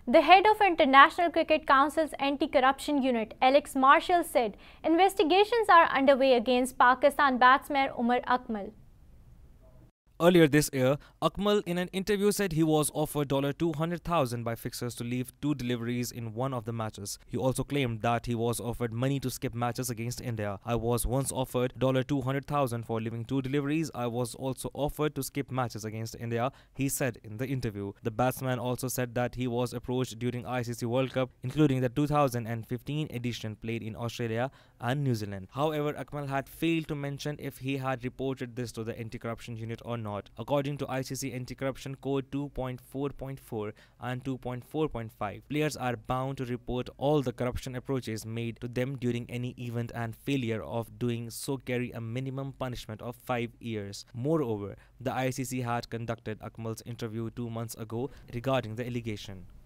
The head of International Cricket Council's Anti-Corruption Unit, Alex Marshall, said investigations are underway against Pakistan batsman Umar Akmal. Earlier this year, Akmal in an interview said he was offered $200,000 by fixers to leave 2 deliveries in one of the matches. He also claimed that he was offered money to skip matches against India. I was once offered $200,000 for leaving 2 deliveries. I was also offered to skip matches against India, he said in the interview. The batsman also said that he was approached during ICC World Cup, including the 2015 edition played in Australia and New Zealand. However, Akmal had failed to mention if he had reported this to the anti-corruption unit or not. According to ICC Anti-Corruption Code 2.4.4 and 2.4.5, players are bound to report all the corruption approaches made to them during any event, and failure of doing so carry a minimum punishment of 5 years. Moreover, the ICC had conducted Akmal's interview 2 months ago regarding the allegation.